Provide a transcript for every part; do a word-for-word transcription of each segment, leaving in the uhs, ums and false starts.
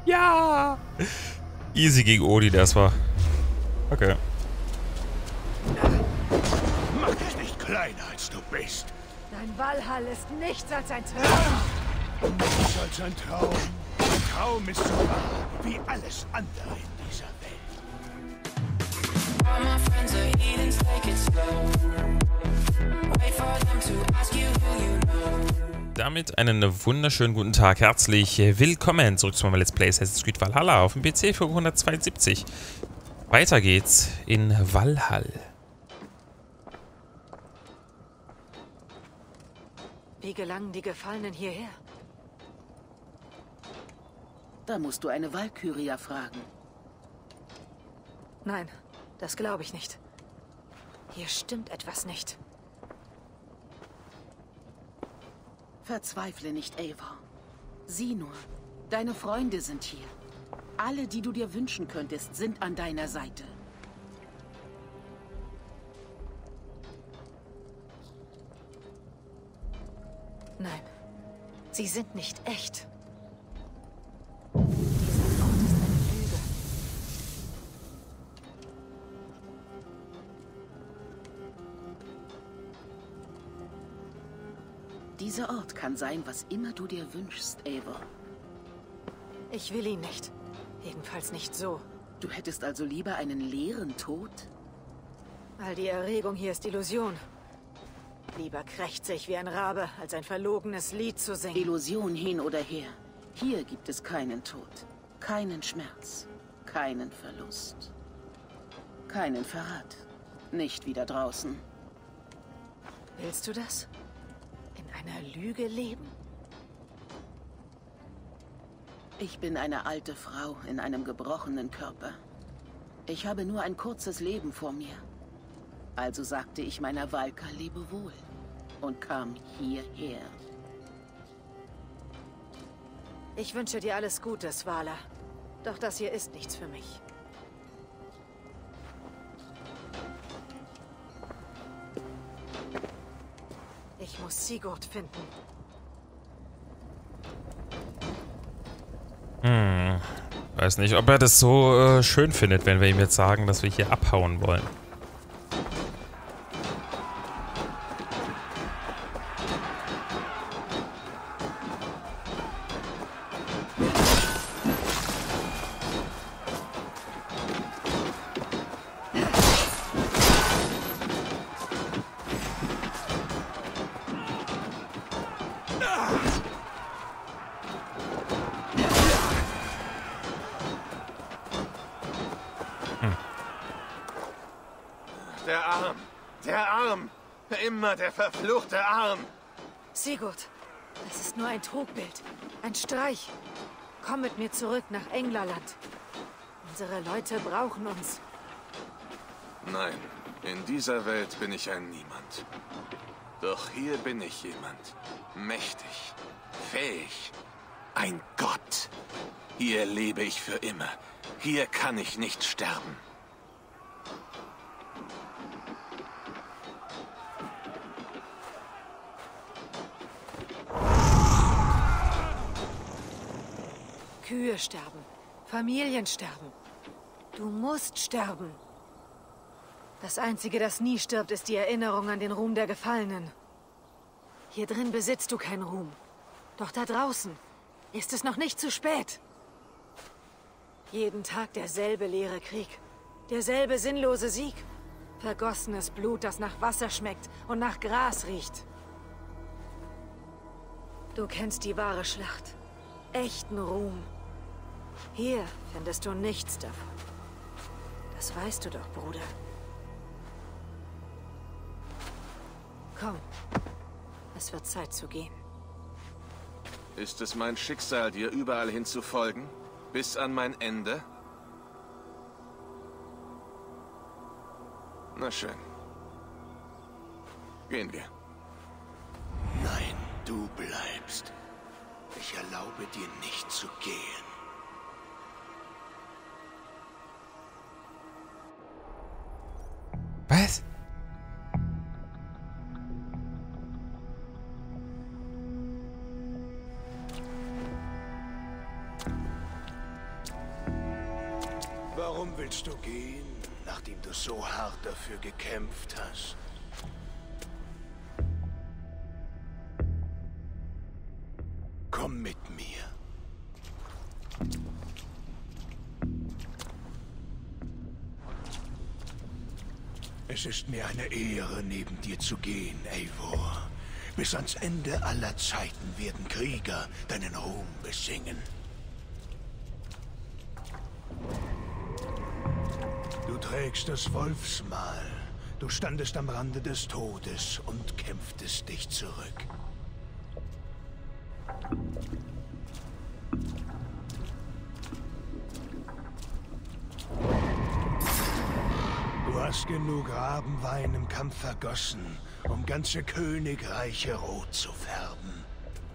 Ja! Easy gegen Odin erstmal. Okay. Mach dich nicht kleiner, als du bist. Dein Valhall ist nichts als ein Traum. Nichts als ein Traum. Ein Traum ist so wahr wie alles andere in dieser Welt. All my friends are heathens, take it slow. Wait for them to ask you who you know. Damit einen wunderschönen guten Tag. Herzlich willkommen zurück zu meinem Let's Play Assassin's Creed Valhalla auf dem P C für hundertzweiundsiebzig. Weiter geht's in Valhall. Wie gelangen die Gefallenen hierher? Da musst du eine Valkyria fragen. Nein, das glaube ich nicht. Hier stimmt etwas nicht. Verzweifle nicht, Eivor. Sieh nur, deine Freunde sind hier. Alle, die du dir wünschen könntest, sind an deiner Seite. Nein, sie sind nicht echt. Dieser Ort kann sein, was immer du dir wünschst, Eivor. Ich will ihn nicht. Jedenfalls nicht so. Du hättest also lieber einen leeren Tod? All die Erregung hier ist Illusion. Lieber krächze ich wie ein Rabe, als ein verlogenes Lied zu singen. Illusion hin oder her. Hier gibt es keinen Tod, keinen Schmerz, keinen Verlust, keinen Verrat. Nicht wie da draußen. Willst du das? In einer Lüge leben? Ich bin eine alte Frau in einem gebrochenen Körper. Ich habe nur ein kurzes Leben vor mir. Also sagte ich meiner Valka Lebewohl und kam hierher. Ich wünsche dir alles Gute, Svala. Doch das hier ist nichts für mich. Ich muss Sigurd finden. Hm. Weiß nicht, ob er das so äh, schön findet, wenn wir ihm jetzt sagen, dass wir hier abhauen wollen. Der Arm. Der Arm. Immer der verfluchte Arm. Sigurd, das ist nur ein Trugbild. Ein Streich. Komm mit mir zurück nach Englerland. Unsere Leute brauchen uns. Nein, in dieser Welt bin ich ein Niemand. Doch hier bin ich jemand. Mächtig, fähig, ein Gott. Hier lebe ich für immer. Hier kann ich nicht sterben. Kühe sterben. Familien sterben. Du musst sterben. Das Einzige, das nie stirbt, ist die Erinnerung an den Ruhm der Gefallenen. Hier drin besitzt du keinen Ruhm. Doch da draußen ist es noch nicht zu spät. Jeden Tag derselbe leere Krieg. Derselbe sinnlose Sieg. Vergossenes Blut, das nach Wasser schmeckt und nach Gras riecht. Du kennst die wahre Schlacht. Echten Ruhm. Hier findest du nichts davon. Das weißt du doch, Bruder. Komm. Es wird Zeit zu gehen. Ist es mein Schicksal, dir überall hin zu folgen? Bis an mein Ende? Na schön. Gehen wir. Nein, du bleibst. Ich erlaube dir nicht zu gehen. Was? Warum willst du gehen, nachdem du so hart dafür gekämpft hast? Komm mit mir. Es ist mir eine Ehre, neben dir zu gehen, Eivor. Bis ans Ende aller Zeiten werden Krieger deinen Ruhm besingen. Du trägst das Wolfsmal. Du standest am Rande des Todes und kämpftest dich zurück. Du hast genug Rabenwein im Kampf vergossen, um ganze Königreiche rot zu färben.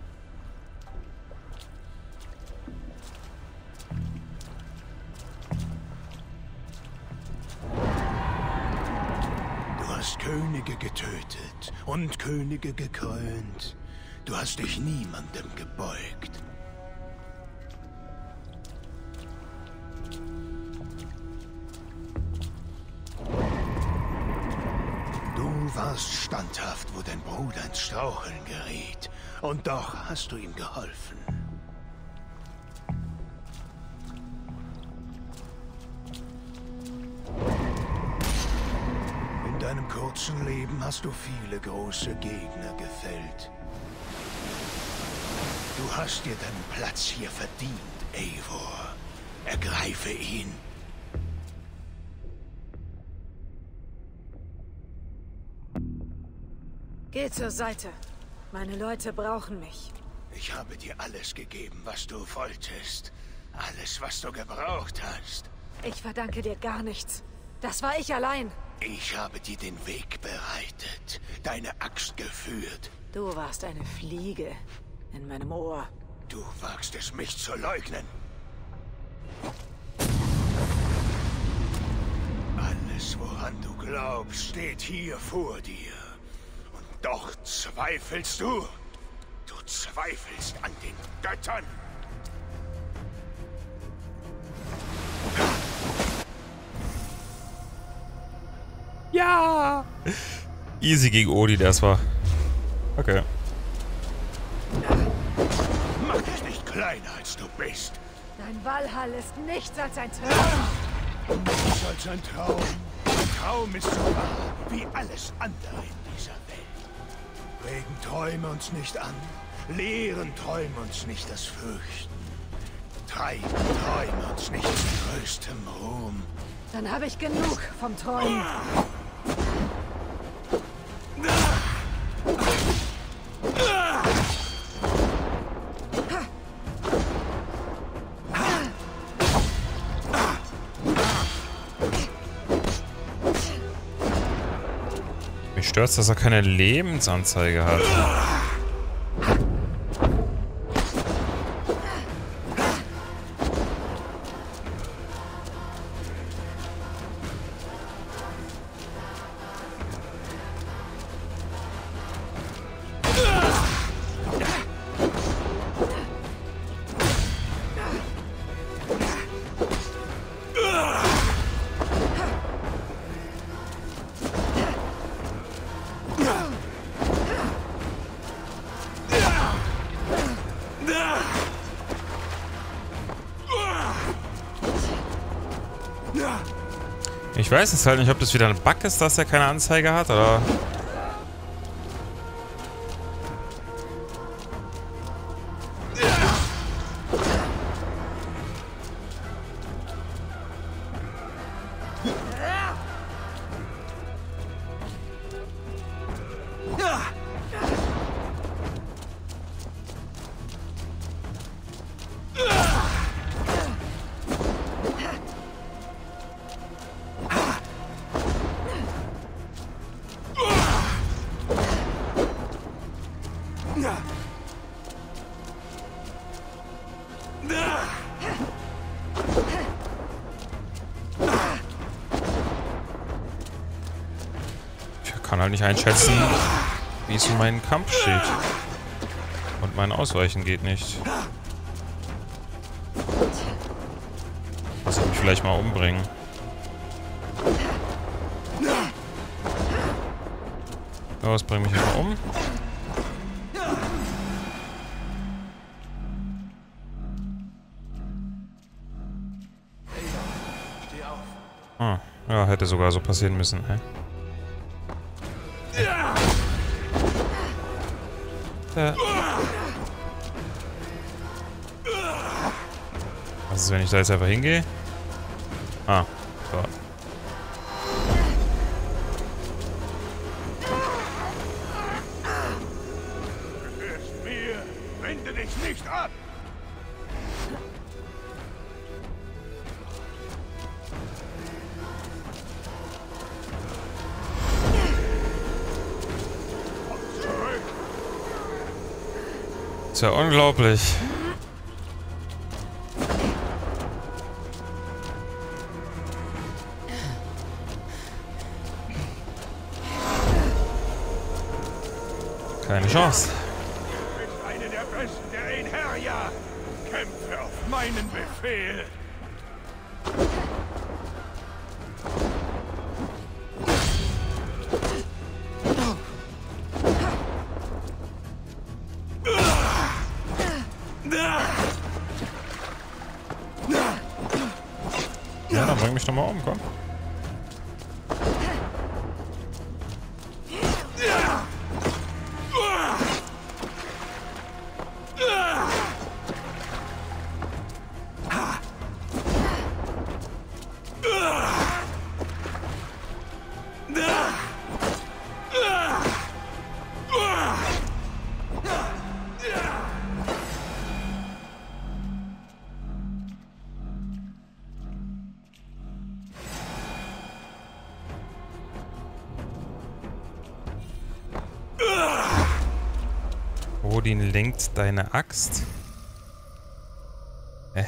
Du hast Könige getötet und Könige gekrönt. Du hast dich niemandem gebeugt. Du warst standhaft, wo dein Bruder ins Straucheln geriet. Und doch hast du ihm geholfen. In deinem kurzen Leben hast du viele große Gegner gefällt. Du hast dir deinen Platz hier verdient, Eivor. Ergreife ihn. Geh zur Seite. Meine Leute brauchen mich. Ich habe dir alles gegeben, was du wolltest. Alles, was du gebraucht hast. Ich verdanke dir gar nichts. Das war ich allein. Ich habe dir den Weg bereitet, deine Axt geführt. Du warst eine Fliege in meinem Ohr. Du wagst es, mich zu leugnen. Alles, woran du glaubst, steht hier vor dir. Und doch zweifelst du. Du zweifelst an den Göttern. Ja! Easy gegen Odin erstmal. Okay. Mach dich nicht kleiner, als du bist. Dein Valhall ist nichts als ein Traum. Nichts als ein Traum. Ein Traum ist so wahr wie alles andere in dieser Welt. Regen Träume uns nicht an. Lehren Träume uns nicht das Fürchten. Treiben Träume uns nicht zu größtem Ruhm. Dann habe ich genug vom Träumen. Mich stört's, dass er keine Lebensanzeige hat. Ich weiß jetzt halt nicht, ob das wieder ein Bug ist, dass er keine Anzeige hat, oder... Ich kann halt nicht einschätzen, wie es um meinen Kampf steht. Und mein Ausweichen geht nicht. Muss ich mich vielleicht mal umbringen. Los, bring mich mal um. Ah, ja, hätte sogar so passieren müssen, hä? Äh. Was ist, wenn ich da jetzt einfach hingehe? Ah, so. Gehörst mir, wende dich nicht ab! Komm zurück! Ist ja unglaublich. Keine Chance. Du bist eine der Besten der Einherja! Kämpfe auf meinen Befehl! Ja, dann bring mich doch mal um, komm. Odin lenkt deine Axt. Hä?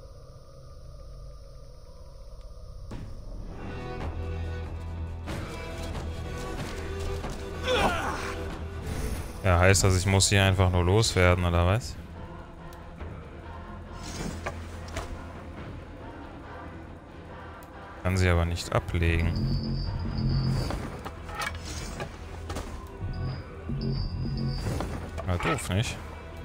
Ja, heißt das, ich muss hier einfach nur loswerden, oder was? Kann sie aber nicht ablegen. Na, doof, nicht?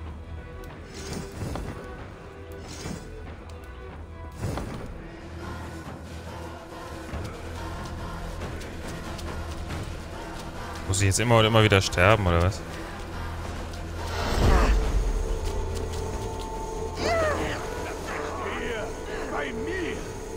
Muss ich jetzt immer und immer wieder sterben, oder was? Hier, bei mir!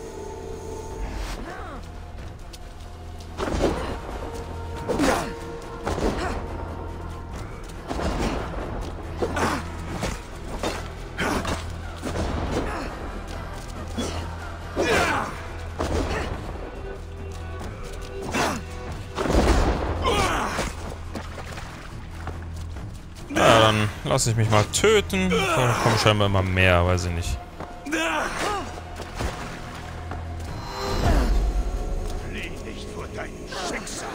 Ja, dann lasse ich mich mal töten. Da kommen scheinbar immer mehr, weiß ich nicht. Flieh nicht vor deinem Schicksal!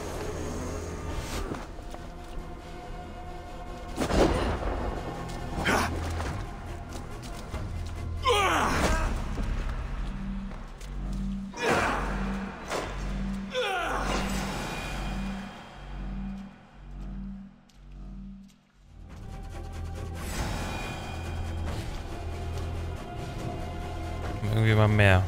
Irgendwie mal mehr.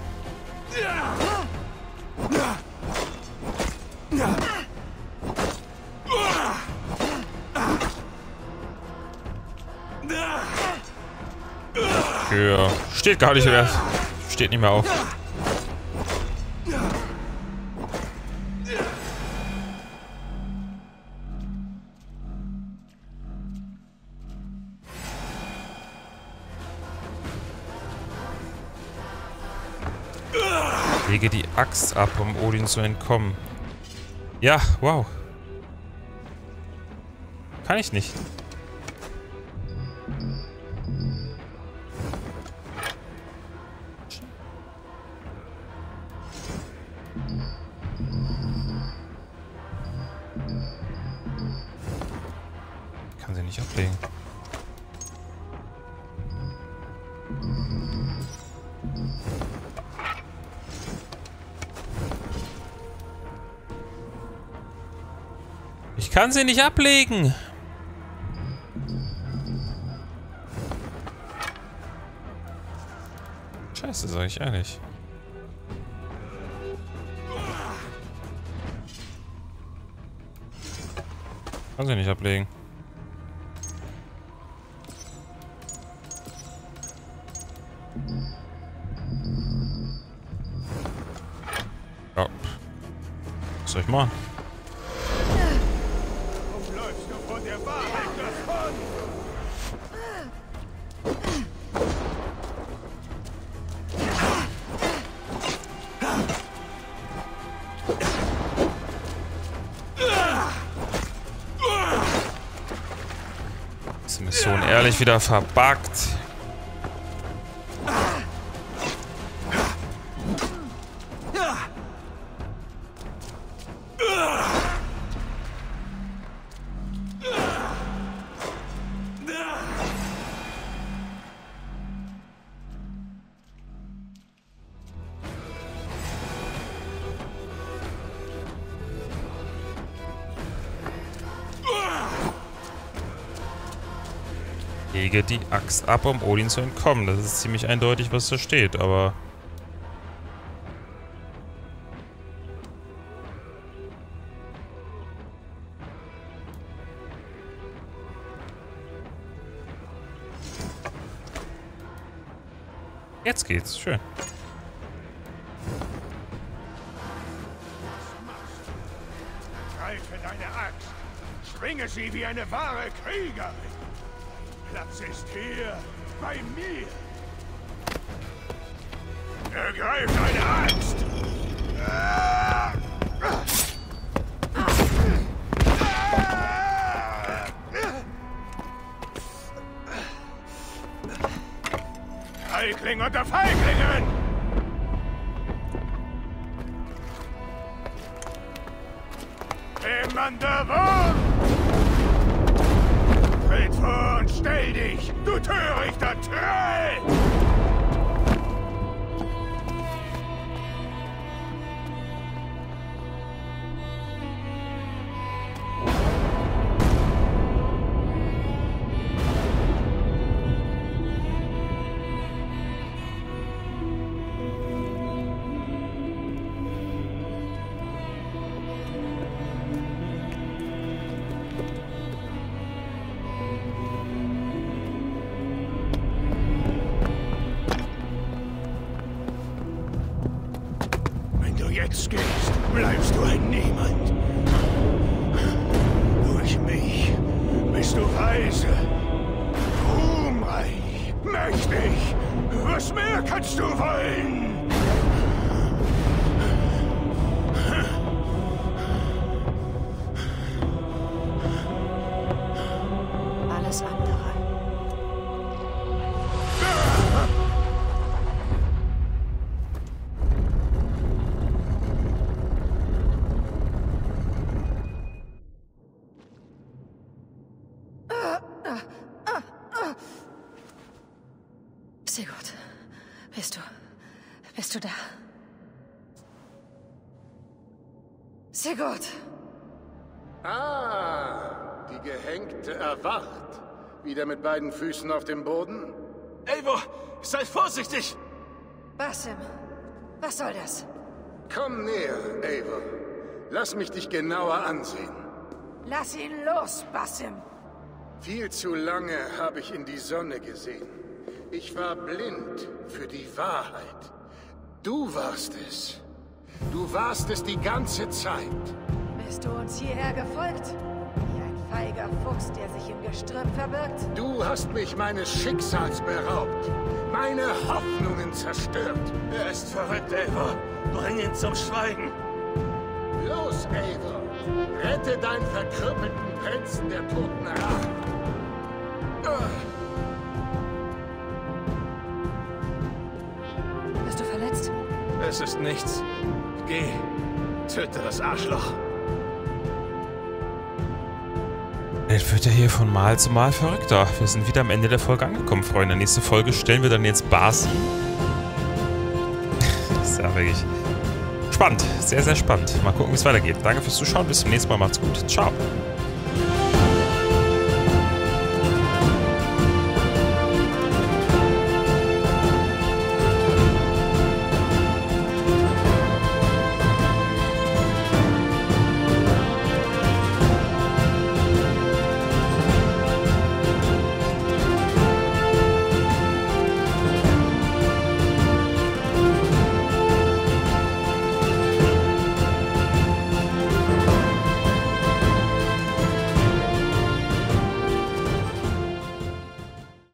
Ja, steht gar nicht mehr. Steht nicht mehr auf. Lege die Axt ab, um Odin zu entkommen. Ja, wow. Kann ich nicht. Kann sie nicht ablegen. Ich kann sie nicht ablegen. Scheiße, sag ich ehrlich. Kann sie nicht ablegen. Ja. Was soll ich machen? Warum läufst du von der Wahrheit davon? Diese Mission ehrlich wieder verbuggt. Lege die Axt ab, um Odin zu entkommen. Das ist ziemlich eindeutig, was da steht, aber... Jetzt geht's. Schön. Greife deine Axt. Schwinge sie wie eine wahre Kriegerin. Platz ist hier, bei mir. Ergreif deine Axt! Feigling unter Feiglingen! Demander Wurm! Tritt vor und stell dich, du törichter Troll! Jetzt gehst, bleibst du ein Niemand. Durch mich bist du weise, ruhmreich, mächtig. Was mehr kannst du wollen? Alles andere. Sigurd, bist du... bist du da? Sigurd! Ah, die Gehängte erwacht. Wieder mit beiden Füßen auf dem Boden? Eivor, sei vorsichtig! Basim, was soll das? Komm näher, Eivor. Lass mich dich genauer ansehen. Lass ihn los, Basim! Viel zu lange habe ich in die Sonne gesehen. Ich war blind für die Wahrheit. Du warst es. Du warst es die ganze Zeit. Bist du uns hierher gefolgt? Wie ein feiger Fuchs, der sich im Gestrüpp verbirgt? Du hast mich meines Schicksals beraubt. Meine Hoffnungen zerstört. Er ist verrückt, Eivor. Bring ihn zum Schweigen. Los, Eivor. Rette deinen verkrüppelten Prinzen der toten Rache. Bist du verletzt? Es ist nichts. Geh. Töte das Arschloch. Jetzt wird er hier von Mal zu Mal verrückter. Wir sind wieder am Ende der Folge angekommen, Freunde. Nächste Folge stellen wir dann jetzt Basim. Das ist ja wirklich spannend. Sehr, sehr spannend. Mal gucken, wie es weitergeht. Danke fürs Zuschauen. Bis zum nächsten Mal. Macht's gut. Ciao.